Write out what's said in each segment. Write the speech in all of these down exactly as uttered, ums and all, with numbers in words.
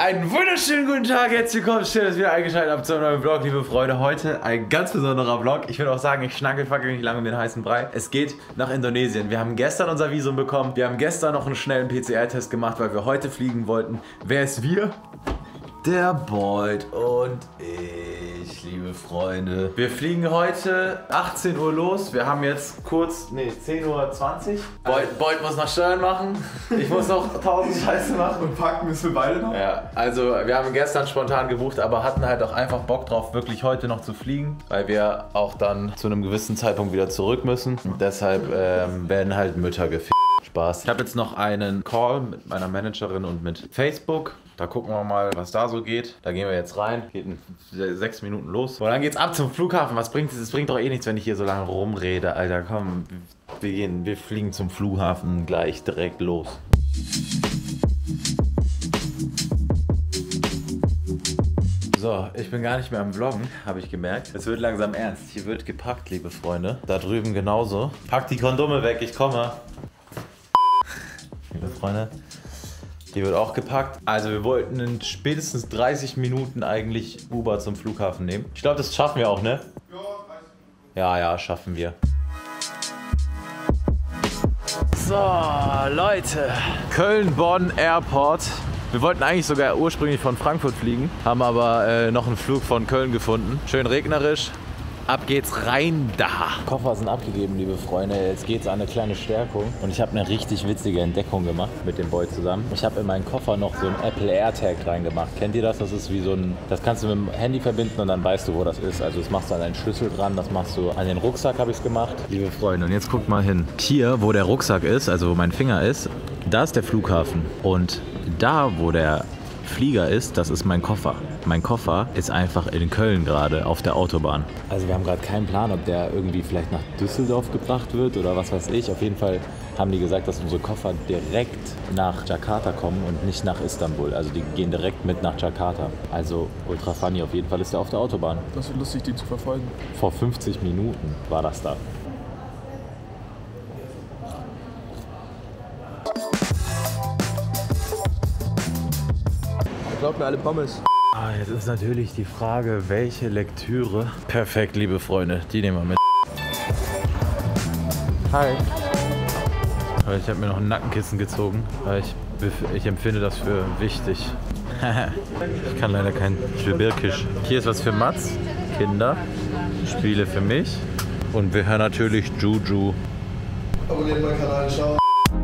Einen wunderschönen guten Tag, herzlich willkommen, schön, dass ihr wieder eingeschaltet habt zu einem neuen Vlog, liebe Freunde. Heute ein ganz besonderer Vlog. Ich würde auch sagen, ich schnackel fackel nicht lange um den heißen Brei. Es geht nach Indonesien. Wir haben gestern unser Visum bekommen. Wir haben gestern noch einen schnellen P C R-Test gemacht, weil wir heute fliegen wollten. Wer ist wir? Der Bolt und ich, liebe Freunde. Wir fliegen heute achtzehn Uhr los. Wir haben jetzt kurz, nee, zehn Uhr zwanzig. Bolt, Bolt muss noch Steuern machen. Ich muss noch tausend Scheiße machen. Und packen müssen wir beide noch? Ja, also wir haben gestern spontan gebucht, aber hatten halt auch einfach Bock drauf, wirklich heute noch zu fliegen, weil wir auch dann zu einem gewissen Zeitpunkt wieder zurück müssen. Und deshalb ähm, werden halt Mütter gefickt. Spaß. Ich habe jetzt noch einen Call mit meiner Managerin und mit Facebook. Da gucken wir mal, was da so geht. Da gehen wir jetzt rein. Geht in sechs Minuten los. Und dann geht's ab zum Flughafen. Was bringt es? Es bringt doch eh nichts, wenn ich hier so lange rumrede. Alter, komm. Wir gehen, wir fliegen zum Flughafen gleich direkt los. So, ich bin gar nicht mehr am Vloggen, habe ich gemerkt. Es wird langsam ernst. Hier wird gepackt, liebe Freunde. Da drüben genauso. Packt die Kondome weg, ich komme. Liebe Freunde, hier wird auch gepackt. Also wir wollten in spätestens dreißig Minuten eigentlich Uber zum Flughafen nehmen. Ich glaube, das schaffen wir auch, ne? Ja, dreißig Minuten. Ja, ja, schaffen wir. So, Leute. Köln-Bonn Airport. Wir wollten eigentlich sogar ursprünglich von Frankfurt fliegen, haben aber äh, noch einen Flug von Köln gefunden. Schön regnerisch. Ab geht's rein da. Koffer sind abgegeben, liebe Freunde. Jetzt geht's an eine kleine Stärkung. Und ich habe eine richtig witzige Entdeckung gemacht mit dem Boy zusammen. Ich habe in meinen Koffer noch so ein Apple AirTag reingemacht. Kennt ihr das? Das ist wie so ein, das kannst du mit dem Handy verbinden und dann weißt du, wo das ist. Also das machst du an deinen Schlüssel dran, das machst du an den Rucksack, habe ich es gemacht. Liebe Freunde, und jetzt guckt mal hin. Hier, wo der Rucksack ist, also wo mein Finger ist, da ist der Flughafen. Und da, wo der Flieger ist, das ist mein Koffer. Mein Koffer ist einfach in Köln gerade auf der Autobahn. Also wir haben gerade keinen Plan, ob der irgendwie vielleicht nach Düsseldorf gebracht wird oder was weiß ich. Auf jeden Fall haben die gesagt, dass unsere Koffer direkt nach Jakarta kommen und nicht nach Istanbul. Also die gehen direkt mit nach Jakarta. Also ultra funny, auf jeden Fall ist der auf der Autobahn. Das wird lustig, die zu verfolgen. Vor fünfzig Minuten war das da. Glaubt mir alle Pommes. Ah, jetzt ist natürlich die Frage, welche Lektüre. Perfekt, liebe Freunde, die nehmen wir mit. Hi. Hallo. Ich habe mir noch ein Nackenkissen gezogen, weil ich, ich empfinde das für wichtig. Ich kann leider kein Schwibirkisch. Hier ist was für Mats, Kinder, Spiele für mich und wir hören natürlich Juju. Abonniert meinen Kanal, ciao.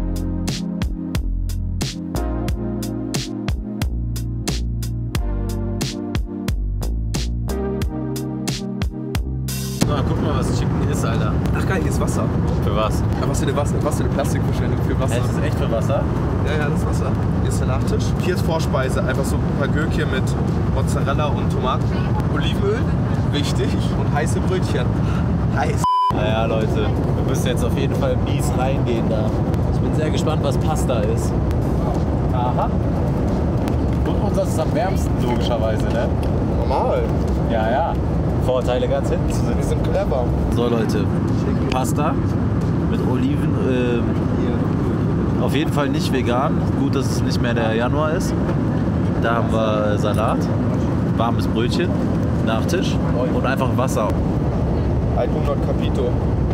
Guck mal, was Chicken ist, Alter. Ach geil, hier ist Wasser. Für was? Ja, was für eine, Wasser, was für eine Plastikverschwendung für Wasser. Es ist echt für Wasser? Ja, ja, das ist Wasser. Hier ist der Nachtisch. Hier ist Vorspeise, einfach so ein paar Gürkchen mit Mozzarella und Tomaten. Olivenöl, wichtig. Und heiße Brötchen. Heiß. Naja, Leute, wir müssen jetzt auf jeden Fall mies reingehen da. Ich bin sehr gespannt, was Pasta ist. Aha. Und uns das ist am wärmsten, logischerweise, ne? Normal. Ja, ja. Vorteile ganz hinten zu Wir sitzen. sind clever. So, Leute, Pasta mit Oliven. Äh, auf jeden Fall nicht vegan. Gut, dass es nicht mehr der Januar ist. Da haben wir Salat, warmes Brötchen, Nachtisch und einfach Wasser. hundert Capito.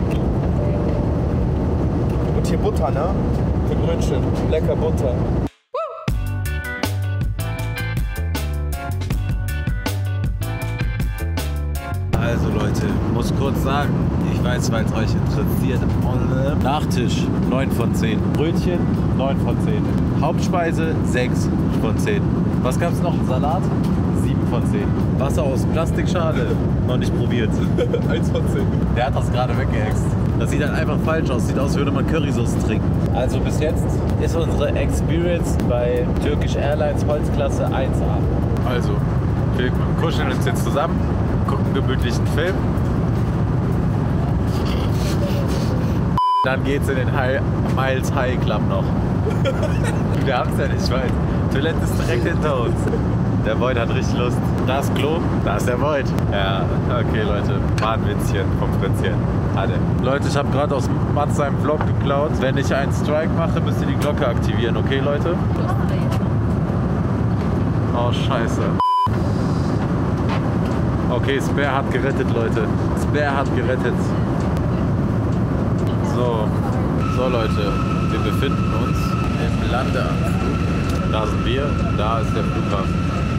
Und hier Butter, ne? Für Brötchen. Lecker Butter. Also Leute, muss kurz sagen, ich weiß, weil es euch interessiert. Nachtisch neun von zehn. Brötchen neun von zehn. Hauptspeise sechs von zehn. Was gab's noch? Salat sieben von zehn. Wasser aus Plastikschale noch nicht probiert. eins von zehn. Der hat das gerade weggehext. Das sieht halt einfach falsch aus. Sieht aus, als würde man Currysoße trinken. Also bis jetzt ist unsere Experience bei Turkish Airlines Holzklasse eins A. Also, wir kuscheln uns jetzt zusammen, gucken einen gemütlichen Film. Dann geht's in den High, Miles High Club noch. Wir haben's ja nicht weit. Toilette ist direkt hinter uns. Der Void hat richtig Lust. Da ist Klo, da ist der Void. Ja, okay Leute, Bahnwitzchen vom Fritzchen. Alle. Leute, ich habe gerade aus Mats seinem Vlog geklaut. Wenn ich einen Strike mache, müsst ihr die Glocke aktivieren, okay Leute? Oh, scheiße. Okay, Spare hat gerettet, Leute. Spare hat gerettet. So. So, Leute. Wir befinden uns im Landeanflug. Da sind wir, da ist der Flughafen.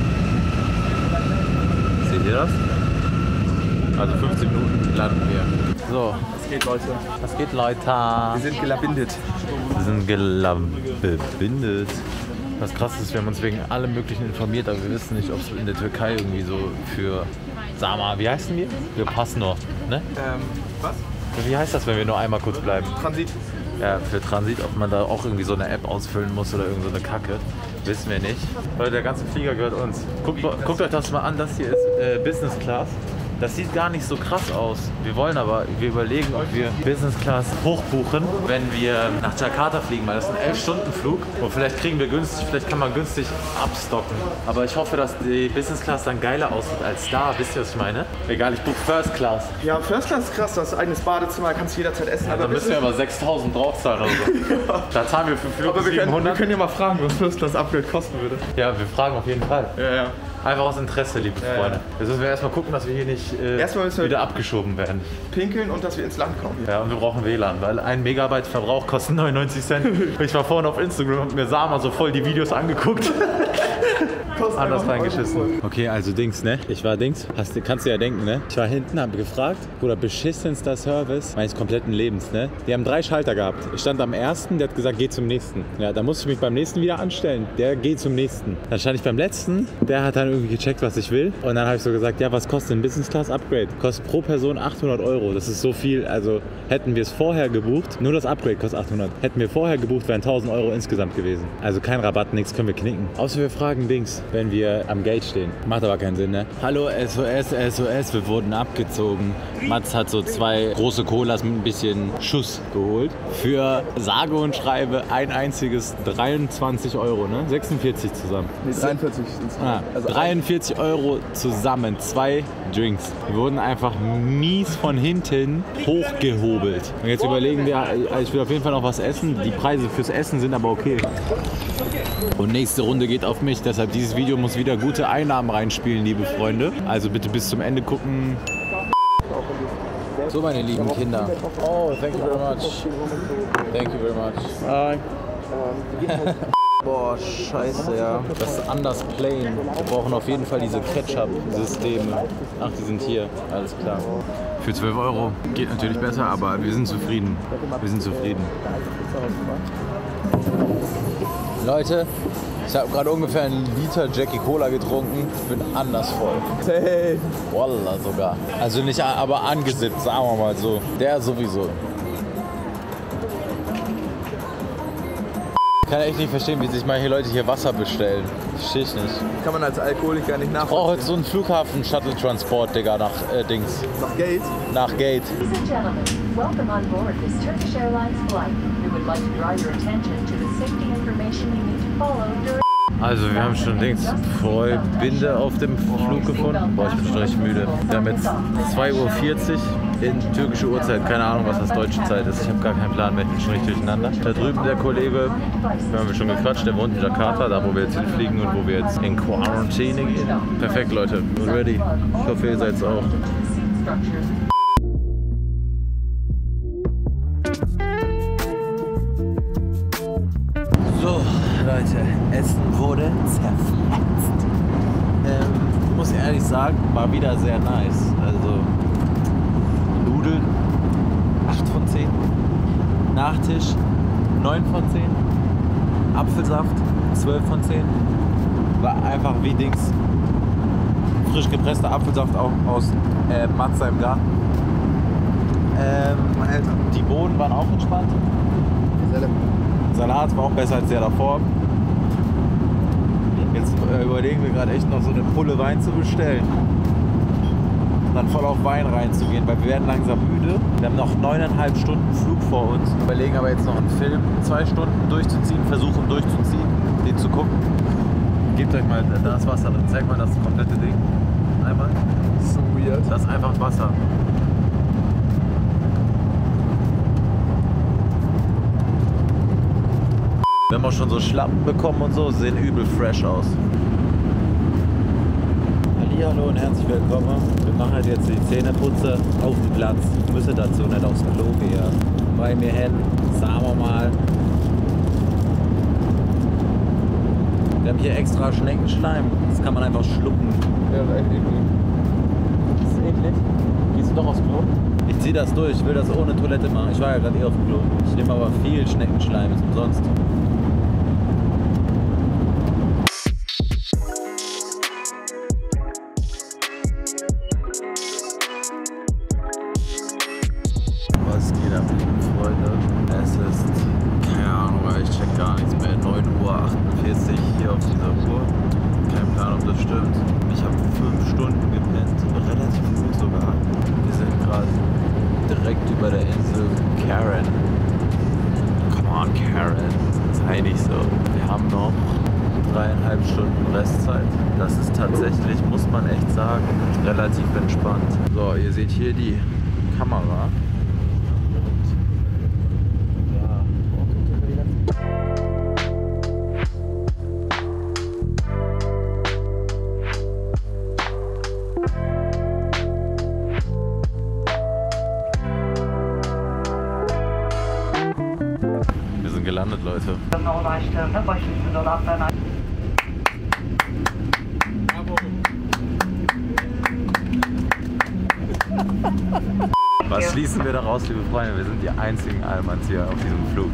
Seht ihr das? Also fünfzehn Minuten landen wir. So. Was geht, Leute? Was geht, Leute? Wir sind gelabindet. Wir sind gelabindet. Was krass ist, wir haben uns wegen allem Möglichen informiert, aber wir wissen nicht, ob es in der Türkei irgendwie so für, sag mal, wie heißen wir? Wir passen nur, ne? Ähm, was? Wie heißt das, wenn wir nur einmal kurz bleiben? Transit. Ja, für Transit, ob man da auch irgendwie so eine App ausfüllen muss oder irgend so eine Kacke, wissen wir nicht. Leute, der ganze Flieger gehört uns. Guckt, guckt euch das mal an, das hier ist äh, Business Class. Das sieht gar nicht so krass aus. Wir wollen aber, wir überlegen, ob wir Business Class hochbuchen, wenn wir nach Jakarta fliegen, weil das ist ein elf Stunden Flug und vielleicht kriegen wir günstig, vielleicht kann man günstig abstocken. Aber ich hoffe, dass die Business Class dann geiler aussieht als da. Wisst ihr, was ich meine? Egal, ich buche First Class. Ja, First Class ist krass, das ist ein eigenes Badezimmer, kannst du jederzeit essen. Ja, aber dann müssen wir aber sechstausend draufzahlen oder so. Ja. Da zahlen wir für Flug aber wir können, wir siebenhundert. können ja mal fragen, was First Class Upgrade kosten würde. Ja, wir fragen auf jeden Fall. Ja, ja. Einfach aus Interesse, liebe Ja, Freunde. ja. Jetzt müssen wir erstmal gucken, dass wir hier nicht äh, Erstmal müssen wir wieder abgeschoben werden. Pinkeln und dass wir ins Land kommen. Ja, und wir brauchen W L A N, weil ein Megabyte Verbrauch kostet neunundneunzig Cent. Ich war vorhin auf Instagram und mir Sama so voll die Videos angeguckt. Anders reingeschissen. Okay, also Dings, ne? Ich war Dings, hast, kannst du ja denken, ne? Ich war hinten, hab gefragt, Bruder, beschissenster Service meines kompletten Lebens, ne? Die haben drei Schalter gehabt. Ich stand am ersten, der hat gesagt, geh zum nächsten. Ja, da musste ich mich beim nächsten wieder anstellen. Der geht zum nächsten. Dann stand ich beim letzten, der hat dann irgendwie gecheckt, was ich will. Und dann habe ich so gesagt, ja, was kostet ein Business Class Upgrade? Kostet pro Person achthundert Euro. Das ist so viel, also hätten wir es vorher gebucht, nur das Upgrade kostet achthundert. Hätten wir vorher gebucht, wären tausend Euro insgesamt gewesen. Also kein Rabatt, nichts, können wir knicken. Außer wir fragen Dings, wenn wir am Gate stehen. Macht aber keinen Sinn, ne? Hallo S O S, S O S, wir wurden abgezogen. Mats hat so zwei große Colas mit ein bisschen Schuss geholt. Für sage und schreibe ein einziges dreiundzwanzig Euro, ne? sechsundvierzig zusammen. Nee, dreiundvierzig sind es. Ah, Also dreiundvierzig Euro zusammen, zwei Drinks. Wir wurden einfach mies von hinten hochgehobelt. Und jetzt überlegen wir, ich will auf jeden Fall noch was essen. Die Preise fürs Essen sind aber okay. Und nächste Runde geht auf mich, deshalb dieses Video muss wieder gute Einnahmen reinspielen, liebe Freunde. Also bitte bis zum Ende gucken. So, meine lieben Kinder. Oh, thank you very much. Thank you very much. Bye. Boah, scheiße, ja. Das ist anders plain. Wir brauchen auf jeden Fall diese Ketchup-Systeme. Ach, die sind hier. Alles klar. Für zwölf Euro geht natürlich besser, aber wir sind zufrieden. Wir sind zufrieden. Leute, ich habe gerade ungefähr einen Liter Jackie Cola getrunken. Ich bin anders voll. Hey. Wallah sogar. Also nicht, aber angesippt, sagen wir mal so. Der sowieso. Ich kann echt nicht verstehen, wie sich manche Leute hier Wasser bestellen. Verstehe ich nicht. Kann man als Alkoholiker nicht Ich brauche nachvollziehen. jetzt so einen Flughafen-Shuttle-Transport, Digga, nach äh, Dings. Nach Gate. Nach Gate. Ladies and gentlemen, welcome on board this Turkish Airlines flight. We would like to draw your attention to the safety information you need to follow during... Also wir haben schon Dings voll Binde auf dem Flug gefunden. Boah, ich bin schon recht müde. Wir haben jetzt zwei Uhr vierzig in türkische Uhrzeit. Keine Ahnung, was das deutsche Zeit ist. Ich habe gar keinen Plan mehr. Ich bin schon richtig durcheinander. Da drüben der Kollege, da haben wir schon gequatscht, der wohnt in Jakarta, da wo wir jetzt hinfliegen und wo wir jetzt in Quarantäne gehen. Perfekt, Leute. Ready. Ich hoffe, ihr seid's auch. So, Leute, Essen wurde zerfetzt. Ähm, muss ehrlich sagen, war wieder sehr nice. Also Nudeln acht von zehn, Nachtisch neun von zehn, Apfelsaft zwölf von zehn. War einfach wie Dings. Frisch gepresster Apfelsaft auch aus äh, Mats seinem Garten. Ähm, Alter. die Bohnen waren auch entspannt. Salat war auch besser als der davor. Jetzt äh, überlegen wir gerade echt noch so eine Pulle Wein zu bestellen. Und dann voll auf Wein reinzugehen, weil wir werden langsam müde. Wir haben noch neuneinhalb Stunden Flug vor uns. Wir überlegen aber jetzt noch einen Film zwei Stunden durchzuziehen, versuchen durchzuziehen, den zu gucken. Gebt euch mal das Wasser drin, zeig mal das komplette Ding. Einmal. So weird. Das ist einfach Wasser. Wir haben auch schon so Schlappen bekommen und so, sehen übel fresh aus. Hallo und herzlich willkommen. Wir machen halt jetzt die Zähneputze auf dem Platz. Ich müsse dazu nicht aufs Klo gehen. Weil wir hätten, sagen wir mal, wir haben hier extra Schneckenschleim. Das kann man einfach schlucken. Ja, echt eklig. Das ist eklig. Gehst du doch aufs Klo? Ich zieh das durch, ich will das ohne Toilette machen. Ich war ja gerade eh auf dem Klo. Ich nehme aber viel Schneckenschleim, ist umsonst. Was geht ab, liebe Freunde? Es ist, keine Ahnung, ich check gar nichts mehr. neun Uhr achtundvierzig hier auf dieser Uhr. Kein Plan, ob das stimmt. Ich habe fünf Stunden gepennt. Relativ gut sogar. Wir sind gerade direkt über der Insel Karen. Come on, Karen. Sei nicht so. Wir haben noch dreieinhalb Stunden Restzeit. Das ist tatsächlich, muss man echt sagen, relativ entspannt. So, ihr seht hier die Kamera. Wir sind gelandet, Leute. Was schließen wir daraus, liebe Freunde? Wir sind die einzigen Allmanns hier auf diesem Flug.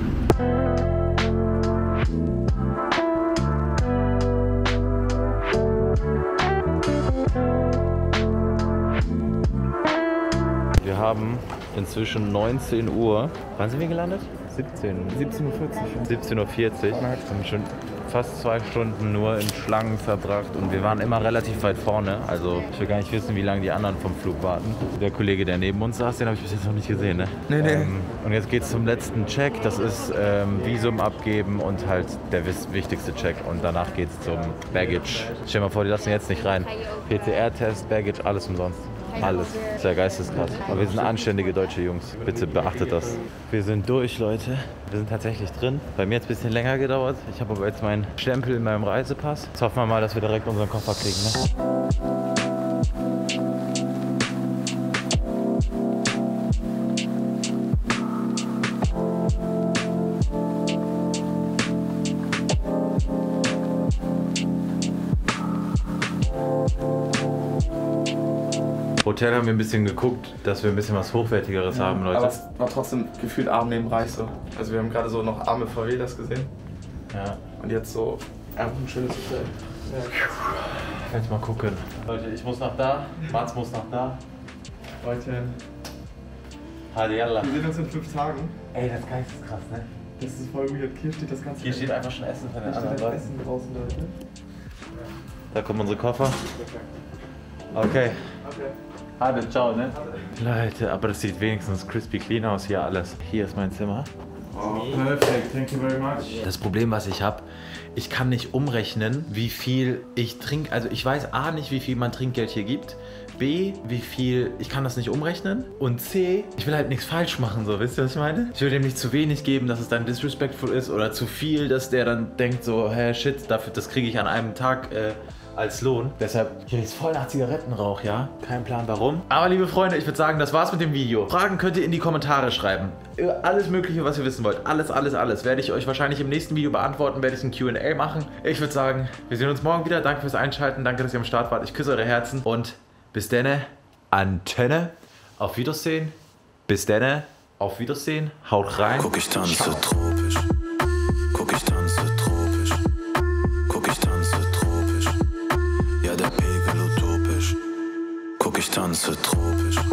Wir haben inzwischen neunzehn Uhr. Wann sind wir gelandet? siebzehn. siebzehn Uhr vierzig. siebzehn Uhr vierzig. Wir haben schon fast zwei Stunden nur in Schlangen verbracht und wir waren immer relativ weit vorne. Also ich will gar nicht wissen, wie lange die anderen vom Flug warten. Der Kollege, der neben uns saß, den habe ich bis jetzt noch nicht gesehen. Ne? Nee, nee. Ähm, und jetzt geht es zum letzten Check. Das ist ähm, Visum abgeben und halt der wichtigste Check. Und danach geht es zum Baggage. Stell dir mal vor, die lassen jetzt nicht rein. P C R-Test, Baggage, alles umsonst. Alles. Das ist ja geisteskrank. Aber wir sind anständige deutsche Jungs. Bitte beachtet das. Wir sind durch, Leute. Wir sind tatsächlich drin. Bei mir hat es ein bisschen länger gedauert. Ich habe aber jetzt meinen Stempel in meinem Reisepass. Jetzt hoffen wir mal, dass wir direkt unseren Koffer kriegen. Ne? Hotel haben wir ein bisschen geguckt, dass wir ein bisschen was Hochwertigeres ja, haben, Leute. Aber es war trotzdem gefühlt arm neben reich so. Also wir haben gerade so noch arme Favelas gesehen. Ja. Und jetzt so einfach ein schönes Hotel. Ja. Jetzt mal gucken. Leute, ich muss nach da, Mats muss nach da. Leute. Hadi yallah. Wir sehen uns in fünf Tagen. Ey, das Geist ist krass, ne? Das ist voll weird. Hier steht das ganze Hier steht einfach schon Essen von den anderen Leuten. Essen draußen, Leute. Da kommen unsere Koffer. Okay. Okay. Hadi, ciao, ne? Leute, aber das sieht wenigstens crispy clean aus hier alles. Hier ist mein Zimmer. Oh, perfekt, thank you very much. Das Problem, was ich habe, ich kann nicht umrechnen, wie viel ich trinke. Also ich weiß A nicht, wie viel man Trinkgeld hier gibt. B, wie viel, ich kann das nicht umrechnen. Und C, ich will halt nichts falsch machen, so, wisst ihr, was ich meine? Ich will dem nicht zu wenig geben, dass es dann disrespectful ist oder zu viel, dass der dann denkt so, hä, shit, dafür, das kriege ich an einem Tag äh, als Lohn. Deshalb kriege ich es voll nach Zigarettenrauch, ja? Kein Plan warum. Aber liebe Freunde, ich würde sagen, das war's mit dem Video. Fragen könnt ihr in die Kommentare schreiben. Alles Mögliche, was ihr wissen wollt. Alles, alles, alles. Werde ich euch wahrscheinlich im nächsten Video beantworten, werde ich ein Q und A machen. Ich würde sagen, wir sehen uns morgen wieder. Danke fürs Einschalten, danke, dass ihr am Start wart. Ich küsse eure Herzen und bis denne, Antenne. Auf Wiedersehen. Bis denne, auf Wiedersehen. Haut rein. Guck, ich tanze tropisch. Guck, ich tanze tropisch. Guck, ich tanze tropisch. Ja, der Pegel utopisch. Guck, ich tanze tropisch.